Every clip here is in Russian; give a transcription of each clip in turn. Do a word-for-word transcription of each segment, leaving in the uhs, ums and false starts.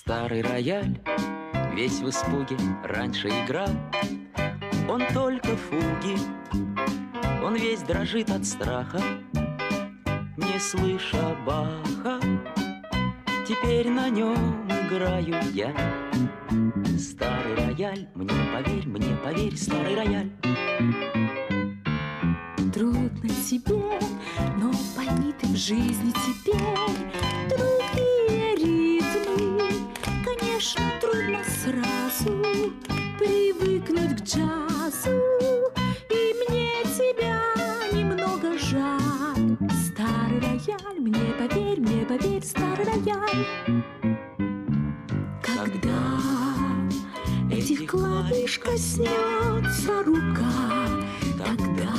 Старый рояль, весь в испуге, раньше играл он только фуги. Он весь дрожит от страха, не слыша Баха. Теперь на нем играю я. Старый рояль, мне поверь, мне поверь, старый рояль. Трудно тебе, но пойми ты, в жизни теперь другие ритмы. Конечно, трудно сразу привыкнуть к джазу, и мне тебя немного жаль. Старый рояль, мне поверь, мне поверь, старый рояль. Когда этих клавиш коснется рука, тогда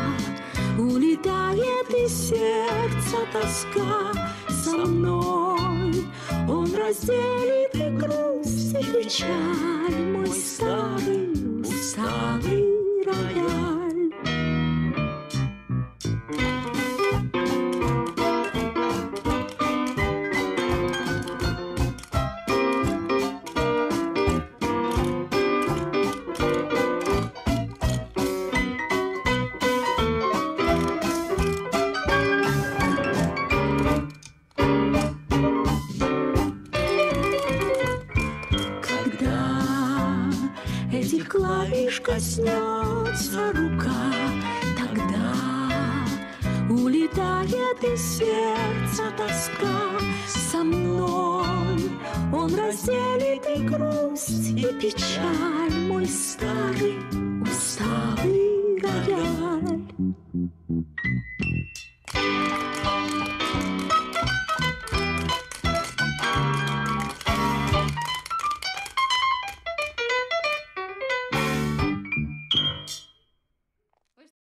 улетает из сердца тоска. Со мной он разделит и грусть, и печаль, мой старый, усталый рояль. Этих клавиш коснется рука, тогда улетает из сердца тоска. Со мной он разделит и грусть, и печаль, мой старый, усталый рояль.